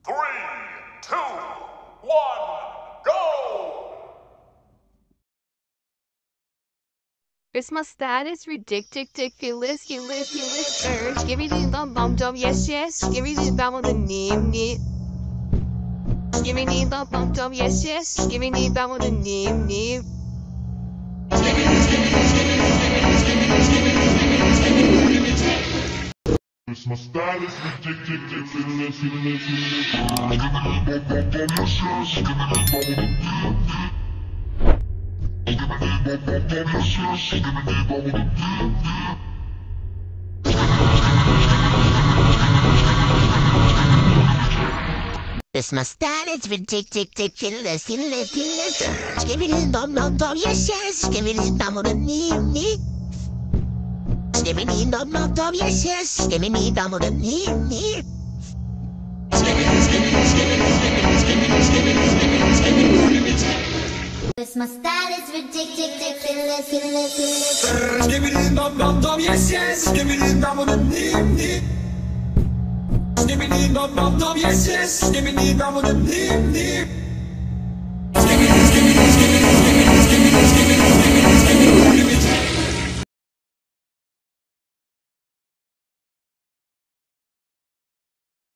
3, 2, 1, go! Christmas status ridiculous. Skibidi dum yes. Skibidi dum the name. Skibidi dum yes. Skibidi dum the name. Christmas status ridiculous. Christmas status ridiculous. Skibidi dum yes. Skibidi dum the name. Skibidi dum yes. Skibidi dum the name. Christmas status ridiculous. Skibidi dum yes. Skibidi dum the name. Skibidi dum yes. Skibidi dum the name.